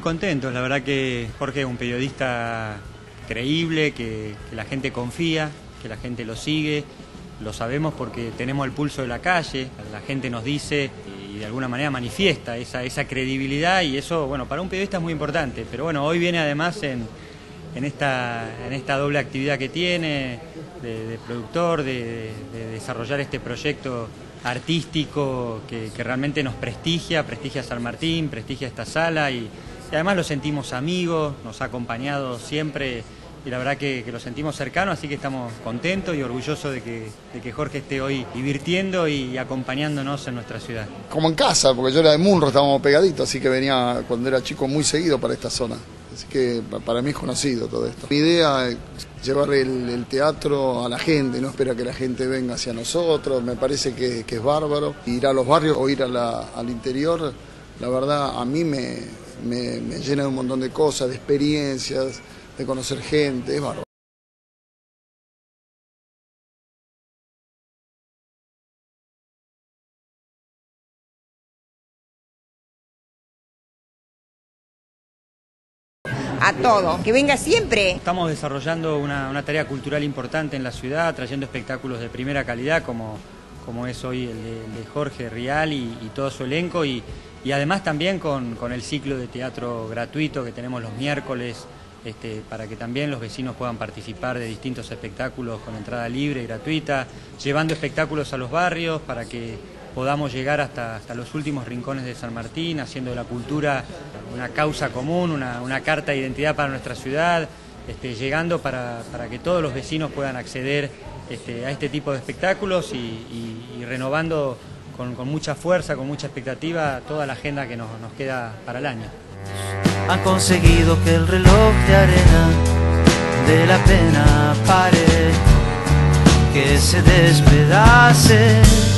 contentos, la verdad que Jorge es un periodista creíble, que la gente confía, que la gente lo sigue, lo sabemos porque tenemos el pulso de la calle, la gente nos dice y de alguna manera manifiesta esa credibilidad y eso, bueno, para un periodista es muy importante, pero bueno, hoy viene además en esta doble actividad que tiene, de productor, de desarrollar este proyecto artístico que realmente nos prestigia a San Martín, prestigia esta sala y además lo sentimos amigos, nos ha acompañado siempre y la verdad que lo sentimos cercano, así que estamos contentos y orgullosos de que Jorge esté hoy divirtiendo y acompañándonos en nuestra ciudad. Como en casa, porque yo era de Munro, estábamos pegaditos, así que venía cuando era chico muy seguido para esta zona. Así que para mí es conocido todo esto. Mi idea es llevar el teatro a la gente, no espera que la gente venga hacia nosotros, me parece que es bárbaro. Ir a los barrios o ir al interior, la verdad a mí me llena de un montón de cosas, de experiencias, de conocer gente, es bárbaro. A todo, que venga siempre. Estamos desarrollando una tarea cultural importante en la ciudad, trayendo espectáculos de primera calidad como es hoy el de Jorge Rial y todo su elenco y además también con el ciclo de teatro gratuito que tenemos los miércoles para que también los vecinos puedan participar de distintos espectáculos con entrada libre y gratuita, llevando espectáculos a los barrios para que podamos llegar hasta los últimos rincones de San Martín, haciendo de la cultura una causa común, una carta de identidad para nuestra ciudad, llegando para que todos los vecinos puedan acceder a este tipo de espectáculos y renovando con mucha fuerza, con mucha expectativa, toda la agenda que nos queda para el año. Han conseguido que el reloj de arena de la pena pare, que se despedace